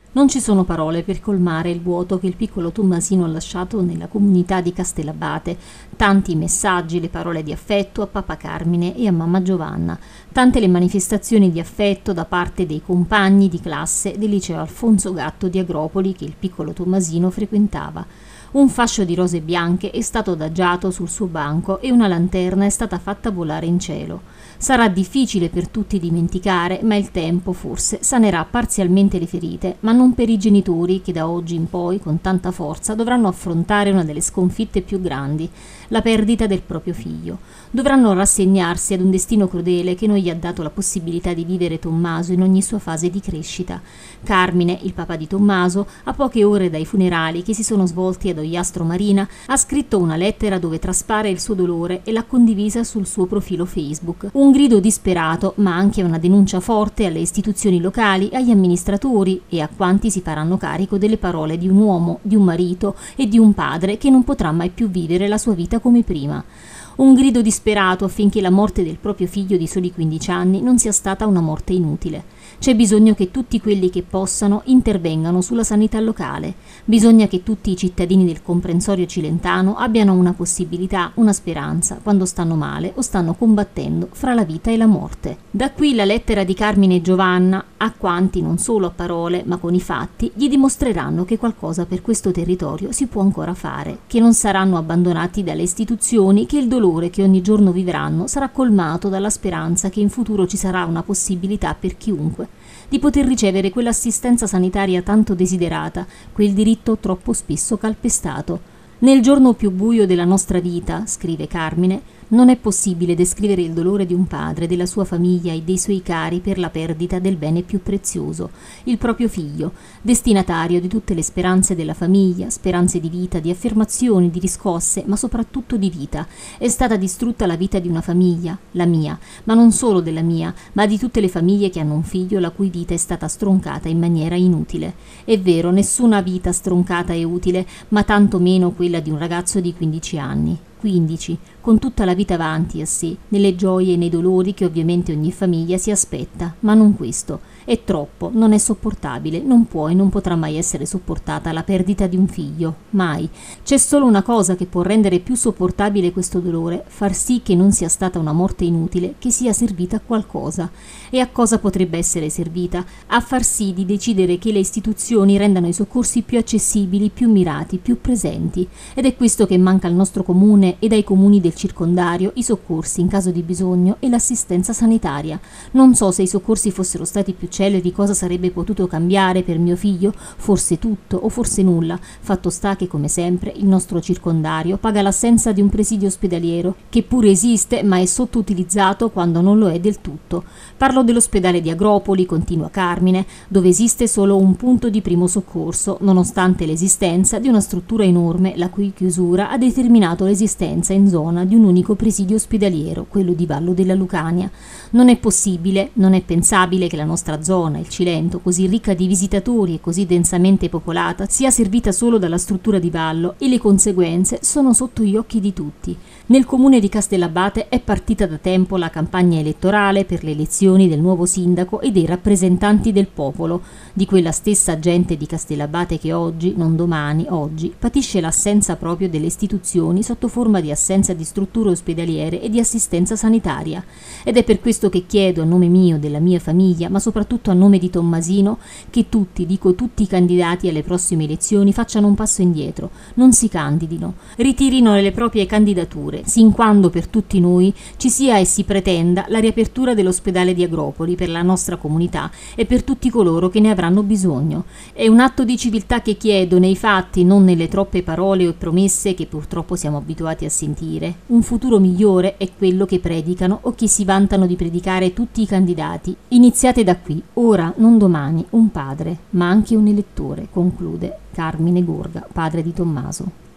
Non ci sono parole per colmare il vuoto che il piccolo Tommasino ha lasciato nella comunità di Castellabate. Tanti messaggi, le parole di affetto a papà Carmine e a mamma Giovanna. Tante le manifestazioni di affetto da parte dei compagni di classe del liceo Alfonso Gatto di Agropoli che il piccolo Tommasino frequentava. Un fascio di rose bianche è stato adagiato sul suo banco e una lanterna è stata fatta volare in cielo. Sarà difficile per tutti dimenticare, ma il tempo forse sanerà parzialmente le ferite, ma non per i genitori che da oggi in poi, con tanta forza, dovranno affrontare una delle sconfitte più grandi, la perdita del proprio figlio. Dovranno rassegnarsi ad un destino crudele che non gli ha dato la possibilità di vivere Tommaso in ogni sua fase di crescita. Carmine, il papà di Tommaso, a poche ore dai funerali che si sono svolti ad Ogliastro Marina, ha scritto una lettera dove traspare il suo dolore e l'ha condivisa sul suo profilo Facebook. Un grido disperato, ma anche una denuncia forte alle istituzioni locali, agli amministratori e a quanti si faranno carico delle parole di un uomo, di un marito e di un padre che non potrà mai più vivere la sua vita come prima. Un grido disperato affinché la morte del proprio figlio di soli 15 anni non sia stata una morte inutile. C'è bisogno che tutti quelli che possano intervengano sulla sanità locale. Bisogna che tutti i cittadini del comprensorio cilentano abbiano una possibilità, una speranza, quando stanno male o stanno combattendo fra la vita e la morte. Da qui la lettera di Carmine e Giovanna a quanti, non solo a parole, ma con i fatti, gli dimostreranno che qualcosa per questo territorio si può ancora fare, che non saranno abbandonati dalle istituzioni, che il dolore che ogni giorno vivranno sarà colmato dalla speranza che in futuro ci sarà una possibilità per chiunque di poter ricevere quell'assistenza sanitaria tanto desiderata, quel diritto troppo spesso calpestato. Nel giorno più buio della nostra vita, scrive Carmine, non è possibile descrivere il dolore di un padre, della sua famiglia e dei suoi cari per la perdita del bene più prezioso, il proprio figlio, destinatario di tutte le speranze della famiglia, speranze di vita, di affermazioni, di riscosse, ma soprattutto di vita. È stata distrutta la vita di una famiglia, la mia, ma non solo della mia, ma di tutte le famiglie che hanno un figlio la cui vita è stata stroncata in maniera inutile. È vero, nessuna vita stroncata è utile, ma tanto meno quella di un ragazzo di 15 anni. 15, con tutta la vita avanti a sé, nelle gioie e nei dolori che ovviamente ogni famiglia si aspetta, ma non questo. È troppo, non è sopportabile, non può e non potrà mai essere sopportata la perdita di un figlio, mai. C'è solo una cosa che può rendere più sopportabile questo dolore, far sì che non sia stata una morte inutile, che sia servita a qualcosa. E a cosa potrebbe essere servita? A far sì di decidere che le istituzioni rendano i soccorsi più accessibili, più mirati, più presenti. Ed è questo che manca al nostro comune e dai comuni del circondario, i soccorsi in caso di bisogno e l'assistenza sanitaria. Non so se i soccorsi fossero stati più celeri cosa sarebbe potuto cambiare per mio figlio, forse tutto o forse nulla. Fatto sta che come sempre il nostro circondario paga l'assenza di un presidio ospedaliero, che pure esiste ma è sottoutilizzato quando non lo è del tutto. Parlo dell'ospedale di Agropoli, continua Carmine, dove esiste solo un punto di primo soccorso, nonostante l'esistenza di una struttura enorme la cui chiusura ha determinato l'esistenza in zona di un unico presidio ospedaliero, quello di Vallo della Lucania. Non è possibile, non è pensabile che la nostra zona, il Cilento, così ricca di visitatori e così densamente popolata, sia servita solo dalla struttura di Vallo, e le conseguenze sono sotto gli occhi di tutti. Nel comune di Castellabate è partita da tempo la campagna elettorale per le elezioni del nuovo sindaco e dei rappresentanti del popolo, di quella stessa gente di Castellabate che oggi, non domani, oggi, patisce l'assenza proprio delle istituzioni sotto forma di assenza di strutture ospedaliere e di assistenza sanitaria. Ed è per questo che chiedo a nome mio, della mia famiglia, ma soprattutto a nome di Tommasino, che tutti, dico tutti i candidati alle prossime elezioni facciano un passo indietro, non si candidino, ritirino le proprie candidature, sin quando per tutti noi ci sia e si pretenda la riapertura dell'ospedale di Agropoli per la nostra comunità e per tutti coloro che ne avranno bisogno. È un atto di civiltà che chiedo nei fatti, non nelle troppe parole o promesse che purtroppo siamo abituati a sentire. Un futuro migliore è quello che predicano o che si vantano di predicare tutti i candidati. Iniziate da qui, ora, non domani, un padre, ma anche un elettore, conclude Carmine Gorga, padre di Tommaso.